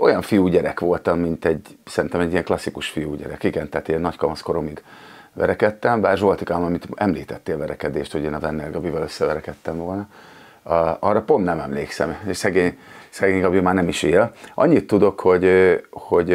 olyan fiúgyerek voltam, szerintem egy ilyen klasszikus fiúgyerek. Igen, tehát ilyen nagykamasz koromig verekedtem, bár Zsoltikám, amit említettél verekedést, hogy én a Venner Gabival összeverekedtem volna, arra pont nem emlékszem, és szegény Gabi már nem is él. Annyit tudok, hogy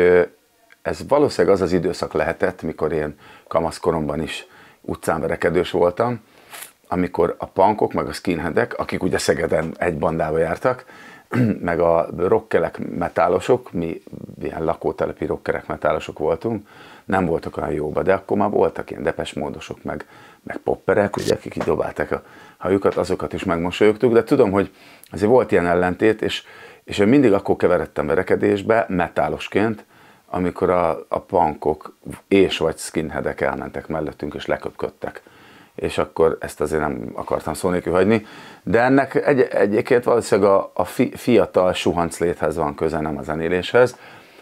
ez valószínűleg az az időszak lehetett, mikor én kamaszkoromban is utcán verekedős voltam, amikor a punkok, meg a skinheadek, akik ugye Szegeden egy bandába jártak, meg a rockerek, metálosok, mi ilyen lakótelepi rockerek, metálosok voltunk, nem voltak olyan jóba, de akkor már voltak ilyen depesmódosok, meg popperek, ugye, akik így dobálták a hajukat, azokat is megmosolyogtuk, de tudom, hogy azért volt ilyen ellentét, és én mindig akkor keveredtem verekedésbe, metálosként, amikor a punkok és vagy skinheadek elmentek mellettünk, és leköpködtek. És akkor ezt azért nem akartam szó nélkül hagyni. De ennek egyébként valószínűleg a fiatal suhanc léthez van köze, nem a zenéléshez.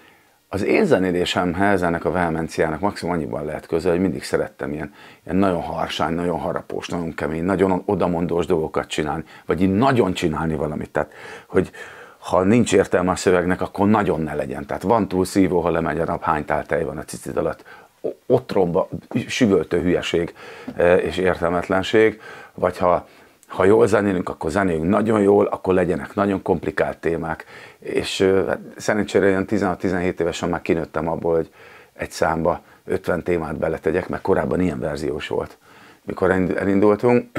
Az én zenélésemhez, ennek a vehemenciának maximum annyiban lehet köze, hogy mindig szerettem ilyen nagyon harsány, nagyon harapós, nagyon kemény, nagyon odamondós dolgokat csinálni, vagy így nagyon csinálni valamit. Tehát, hogy ha nincs értelme a szövegnek, akkor nagyon ne legyen. Tehát van túl szívó, ha lemegy a nap, hány tál tej van a cicid alatt, otromba, süvöltő hülyeség és értelmetlenség, vagy ha jól zenélünk, akkor zenéljünk nagyon jól, akkor legyenek nagyon komplikált témák, és szerencsére ilyen 16-17 évesen már kinőttem abból, hogy egy számba 50 témát beletegyek, mert korábban ilyen verziós volt, mikor elindultunk.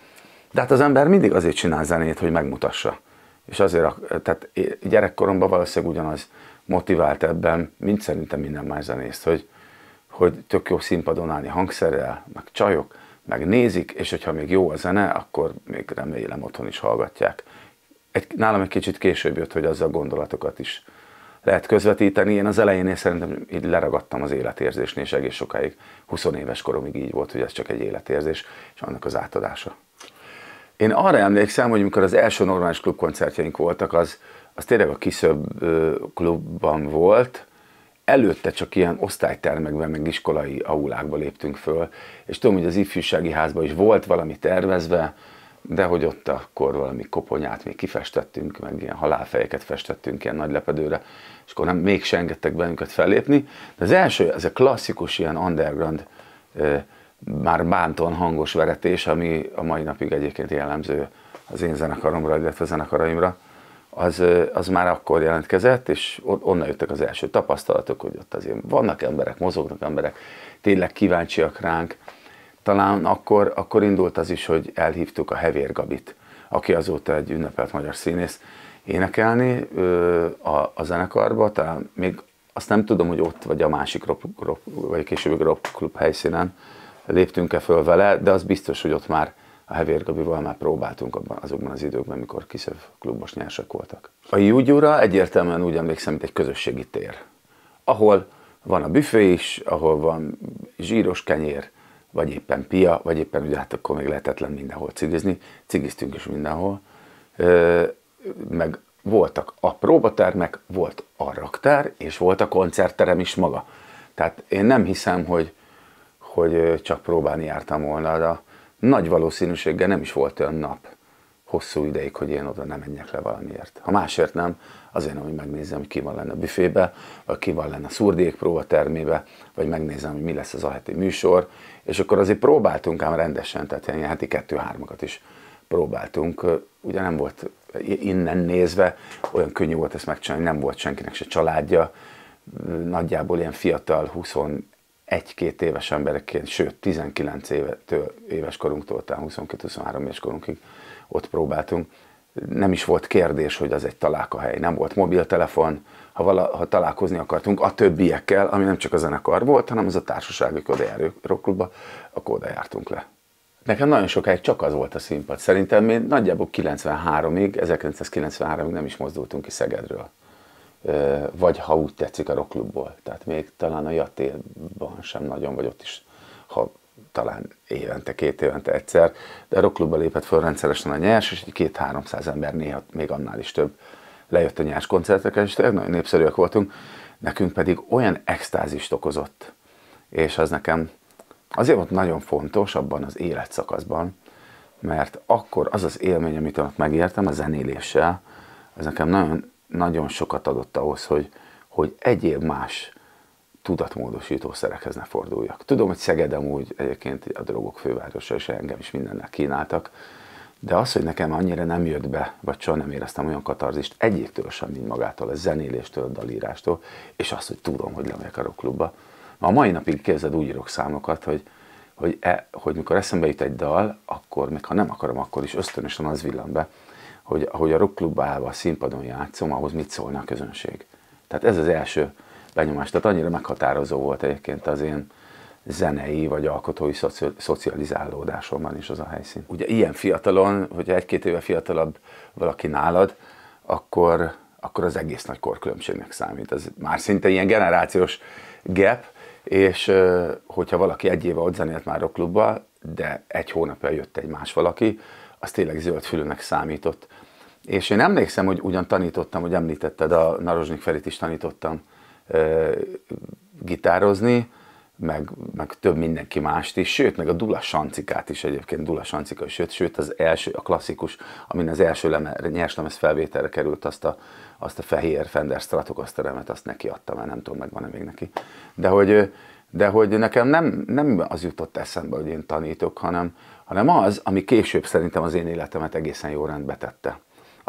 De hát az ember mindig azért csinál zenét, hogy megmutassa. És azért, tehát gyerekkoromban valószínűleg ugyanaz motivált ebben, mint szerintem minden más zenészt, hogy tök jó színpadon állni hangszerrel, meg csajok, meg nézik, és hogyha még jó a zene, akkor még remélem otthon is hallgatják. Nálam egy kicsit később jött, hogy azzal gondolatokat is lehet közvetíteni. Én az elejénél szerintem így leragadtam az életérzésnél, és egész sokáig, 20 éves koromig így volt, hogy ez csak egy életérzés, és annak az átadása. Én arra emlékszem, hogy amikor az első normális klubkoncertjeink voltak, az tényleg a Kiszöbb klubban volt, előtte csak ilyen osztálytermekben, meg iskolai aulákba léptünk föl, és tudom, hogy az ifjúsági házban is volt valami tervezve, de hogy ott akkor valami koponyát még kifestettünk, meg ilyen halálfejeket festettünk ilyen nagy lepedőre, és akkor mégse engedtek bennünket fellépni. De az első, ez a klasszikus ilyen underground, már bántóan hangos veretés, ami a mai napig egyébként jellemző az én zenekaromra, illetve a zenekaraimra, az már akkor jelentkezett, és onnan jöttek az első tapasztalatok, hogy ott azért vannak emberek, mozognak emberek, tényleg kíváncsiak ránk. Talán akkor indult az is, hogy elhívtuk a Hevér Gabit, aki azóta egy ünnepelt magyar színész, énekelni a zenekarba, talán még azt nem tudom, hogy ott vagy a másik vagy későbbi rock klub helyszínen léptünk-e föl vele, de az biztos, hogy ott már a Hevér Gabival már próbáltunk azokban az időkben, mikor Kiszöv klubos nyersek voltak. A Júgyúra egyértelműen úgy emlékszem, mint egy közösségi tér, ahol van a büfé is, ahol van zsíros kenyér, vagy éppen pia, vagy éppen ugye hát akkor még lehetetlen mindenhol cigizni, cigiztünk is mindenhol, meg voltak a próbatermek, volt a raktár, és volt a koncertterem is maga. Tehát én nem hiszem, hogy csak próbálni jártam volna, de nagy valószínűséggel nem is volt olyan nap hosszú ideig, hogy én oda nem menjek le valamiért. Ha másért nem, azért nem, hogy megnézem, hogy ki van lenne a büfébe, vagy ki van lenne a szurdék próbatermébe, vagy megnézem, hogy mi lesz az a heti műsor, és akkor azért próbáltunk ám rendesen, tehát ilyen heti 2-3-akat is próbáltunk. Ugye nem volt innen nézve, olyan könnyű volt ezt megcsinálni, nem volt senkinek se családja, nagyjából ilyen fiatal, 21-2 éves emberekként, sőt 19 éves korunktól, talán 22-23 éves korunkig ott próbáltunk. Nem is volt kérdés, hogy az egy találkahely, nem volt mobiltelefon, ha találkozni akartunk a többiekkel, ami nem csak a zenekar volt, hanem az a társaság, akik oda járó rockklubba, akkor oda jártunk le. Nekem nagyon sokáig csak az volt a színpad. Szerintem mi nagyjából 1993-ig nem is mozdultunk ki Szegedről. Vagy ha úgy tetszik a rockklubból. Tehát még talán a Jatéban sem nagyon, vagy ott is, ha talán évente, 2 évente egyszer, de a rockklubba lépett föl rendszeresen a Nyers, és 200-300 ember, néha még annál is több lejött a Nyers koncertekre, és nagyon népszerűek voltunk. Nekünk pedig olyan extázist okozott, és az nekem azért volt nagyon fontos abban az életszakaszban, mert akkor az az élmény, amit ott megértem a zenéléssel, az nekem nagyon nagyon sokat adott ahhoz, hogy egyéb más tudatmódosítószerekhez ne forduljak. Tudom, hogy Szeged amúgy egyébként a drogok fővárosa, és engem is mindennel kínáltak, de az, hogy nekem annyira nem jött be, vagy soha nem éreztem olyan katarzist egyéktől sem, mint magától, a zenéléstől, a dalírástól, és azt, hogy tudom, hogy lemegyek a rockklubba. A mai napig képzeld, úgy írok számokat, hogy mikor eszembe jut egy dal, akkor, még ha nem akarom, akkor is ösztönösen az villan be, hogy a rockklubba állva a színpadon játszom, ahhoz mit szólna a közönség. Tehát ez az első benyomás. Tehát annyira meghatározó volt egyébként az én zenei vagy alkotói szocializálódásomban is az a helyszín. Ugye ilyen fiatalon, hogyha egy-két éve fiatalabb valaki nálad, akkor az egész nagy korkülönbségnek számít. Ez már szinte ilyen generációs gap, és hogyha valaki egy éve ott zenélt már rockklubba, de egy hónapja jött egy más valaki, az tényleg zöldfülűnek számított. És én emlékszem, hogy ugyan tanítottam, hogy említetted, a Narozsnik Ferit is tanítottam gitározni, meg több mindenki mást is, sőt, meg a Dula Sancikát is egyébként, Dula Sancika is jött, sőt, az első, a klasszikus, amin az első nyerslemez felvételre került, azt a fehér Fender Stratocaster-emet, azt neki adtam, mert nem tudom, megvan-e még neki. De hogy nekem nem az jutott eszembe, hogy én tanítok, hanem az, ami később szerintem az én életemet egészen jó rendbe tette.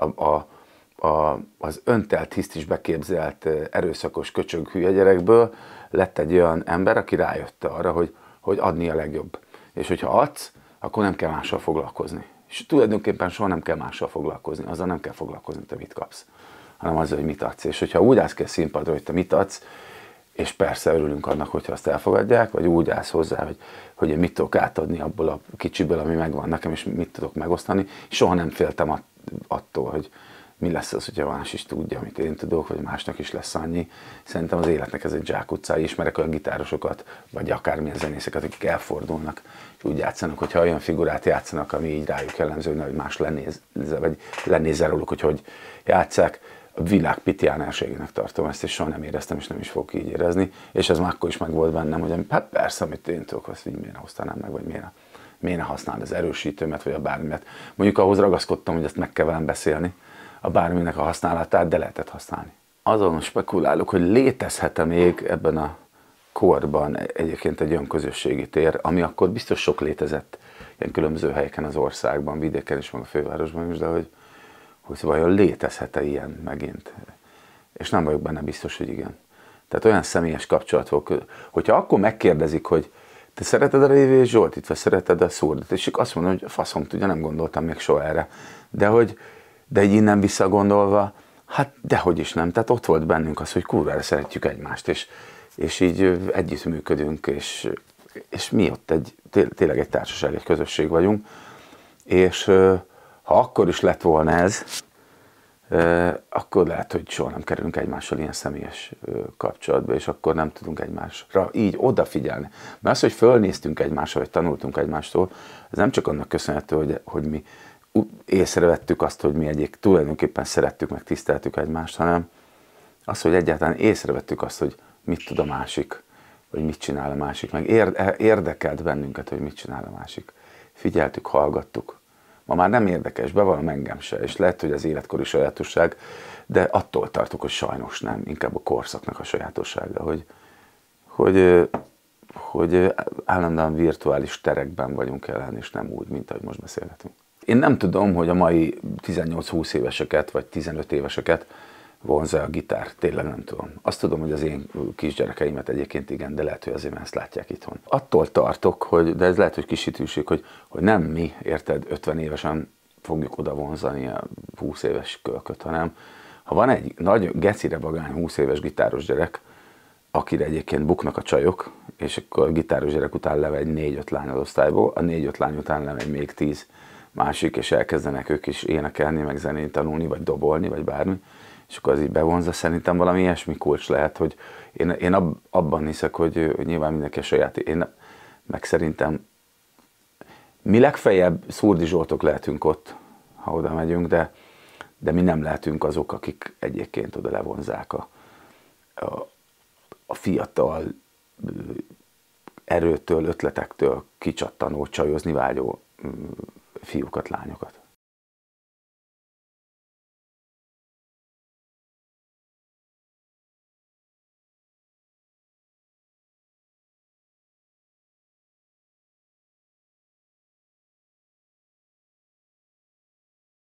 Az öntelt, hiszt is beképzelt, erőszakos, köcsög hülye gyerekből lett egy olyan ember, aki rájött arra, hogy adni a legjobb. És hogyha adsz, akkor nem kell mással foglalkozni. És tulajdonképpen soha nem kell mással foglalkozni, azzal nem kell foglalkozni, te mit kapsz, hanem azzal, hogy mit adsz. És hogyha úgy állsz ki a színpadra, hogy te mit adsz, és persze örülünk annak, hogyha azt elfogadják, vagy úgy állsz hozzá, hogy én mit tudok átadni abból a kicsiből, ami megvan nekem, és mit tudok megosztani. Soha nem féltem attól, hogy mi lesz az, hogyha más is tudja, amit én tudok, vagy másnak is lesz annyi. Szerintem az életnek ez egy zsákutcája, ismerek olyan gitárosokat, vagy akármilyen zenészeket, akik elfordulnak, és úgy játszanak, hogyha olyan figurát játszanak, ami így rájuk jellemző, hogy más lenézze róluk, hogy játsszák. A világ pitiánerségének tartom ezt, és soha nem éreztem, és nem is fogok így érezni. És ez már akkor is meg volt bennem, hogy hát persze, amit én tudok, azt így miért hoztanám meg, vagy miért használni az erősítőmet, vagy a bármimet. Mondjuk ahhoz ragaszkodtam, hogy ezt meg kell velem beszélni, a bárminek a használatát, de lehetett használni. Azon spekulálok, hogy létezhet-e még ebben a korban egyébként egy olyan közösségi tér, ami akkor biztos sok létezett ilyen különböző helyeken az országban, vidéken is, meg a fővárosban is, de hogy vajon létezhet-e ilyen megint. És nem vagyok benne biztos, hogy igen. Tehát olyan személyes kapcsolat volt, hogyha akkor megkérdezik, hogy te szereted a Révés Zsoltit, vagy szereted a Szurdit, és azt mondom, hogy faszom tudja, nem gondoltam még soha erre. De így innen visszagondolva, hát dehogy is nem. Tehát ott volt bennünk az, hogy kurvára szeretjük egymást, és így együttműködünk, és mi ott tényleg egy társaság, egy közösség vagyunk. És ha akkor is lett volna ez, akkor lehet, hogy soha nem kerülünk egymással ilyen személyes kapcsolatba, és akkor nem tudunk egymásra így odafigyelni. Mert az, hogy fölnéztünk egymásra, vagy tanultunk egymástól, ez nem csak annak köszönhető, hogy mi észrevettük azt, hogy mi tulajdonképpen szerettük, meg tiszteltük egymást, hanem az, hogy egyáltalán észrevettük azt, hogy mit tud a másik, vagy mit csinál a másik, meg érdekelt bennünket, hogy mit csinál a másik. Figyeltük, hallgattuk. Ma már nem érdekes, bevallom, engem se, és lehet, hogy az életkori sajátosság, de attól tartok, hogy sajnos nem, inkább a korszaknak a sajátossága, hogy állandóan virtuális terekben vagyunk jelen, és nem úgy, mint ahogy most beszélgetünk. Én nem tudom, hogy a mai 18-20 éveseket, vagy 15 éveseket vonza a gitár. Tényleg nem tudom. Azt tudom, hogy az én kisgyerekeimet egyébként igen, de lehet, hogy azért már ezt látják itthon. Attól tartok, de ez lehet, hogy kisítőség, hogy nem mi, érted, 50 évesen fogjuk oda vonzani a 20 éves kölköt, hanem ha van egy nagy gecire vagány 20 éves gitáros gyerek, akire egyébként buknak a csajok, és akkor a gitáros gyerek után levegy 4-5 lány az osztályból, a 4-5 lány után levegy még 10 másik, és elkezdenek ők is énekelni, meg zenét tanulni, vagy dobolni, vagy bármi, és akkor az így bevonza. Szerintem valami ilyesmi kulcs lehet, hogy én abban hiszek, hogy nyilván mindenki a saját, én meg szerintem mi legfeljebb Szurdi Zsoltok lehetünk ott, ha oda megyünk, de mi nem lehetünk azok, akik egyébként oda levonzák a fiatal erőtől, ötletektől kicsattanó, csajozni vágyó fiúkat, lányokat.